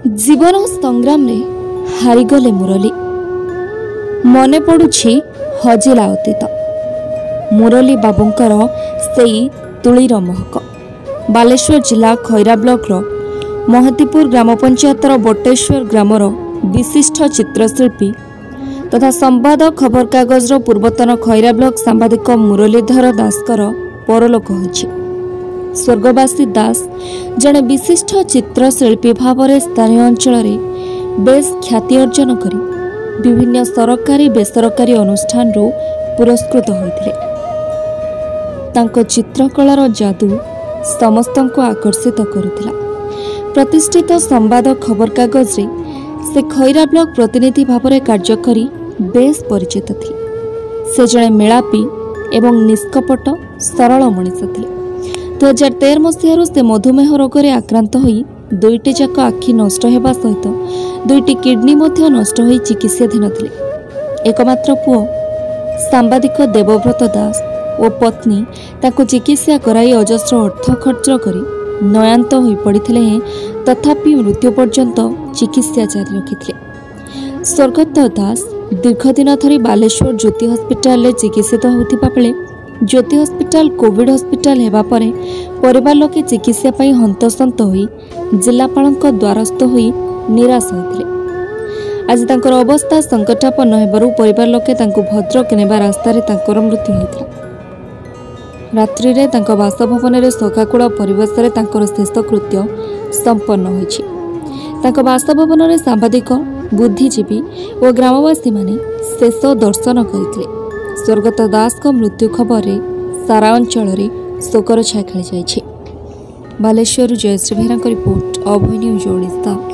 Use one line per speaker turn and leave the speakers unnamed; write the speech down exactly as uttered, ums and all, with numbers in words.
जीवन संग्राम रे हारिगले मुरली मने पड़ुछि हजिला अतीत मुरली बाबूंकर सेई तुलीर महक बालेश्वर जिला खैरा ब्लॉक महतीपुर ग्राम पंचायतर बटेश्वर ग्रामर विशिष्ट चित्रशिल्पी तथा संवाद खबर कागजर पूर्वतन खैरा ब्लॉक सांबादिक मुरलीधर दासकर परलोक होइछि। स्वर्गवासी दास जड़े विशिष्ट चित्रशिल्पी भाव में स्थानीय अंचल बेस ख्याति अर्जन करी विभिन्न सरकारी बेसरकारी अनुष्ठान पुरस्कृत होते। तांको चित्रकलार जादू समस्त को आकर्षित करुथिला। प्रतिष्ठित संवाद खबर कागज रे से खैरा ब्लॉक प्रतिनिधि भाव में कार्य करी बेस परिचित थी। से जड़े मेलापी एवं निष्कपट सरल मनीष थे। दो हजार तेरह मसीह से मधुमेह रोग में आक्रांत होई दुईटी जाक आखि नष्ट होगा सहित दुईटी किडनी मध्य नष्ट होई चिकित्साधीन थे। एकमात्र पुओ सांबादिक देवव्रत दास और पत्नी ताको चिकित्सा कराई अजस्र अर्थ खर्च करी नयांत हो पड़ते हैं, तथापि मृत्यु पर्यंत चिकित्सा जारी रखिते। स्वर्गत दास दीर्घ दिन धरी बालेश्वर ज्योति हस्पिटाल चिकित्सित होता बेले ज्योति हस्पिटाल कोविड हस्पिटाल हेबा परे परिवार लोके चिकित्सा पाई हंतसंत होई जिलापालक द्वारस्थ होई निराश होइथिले। आज तांकर अवस्था संकटापन्न हेबारु परिवार लोके तांको भद्रक नेबा रास्तारे तांकर मृत्यु होइथिला। रात्रि रे तांको बासभवन रे सखाकुल परिवेश रे तांकर शेषकृत्य संपन्न होइछि। तांको बासभवन रे सांबादिक बुद्धिजीवी और ग्रामवासी माने शेष दर्शन करथिले। स्वर्गत दास को मृत्यु खबर रे सारा अंचल रे शोकर छाया खेली जाइछे। Baleshwar Jayashree Behera report Abhay news Odisha.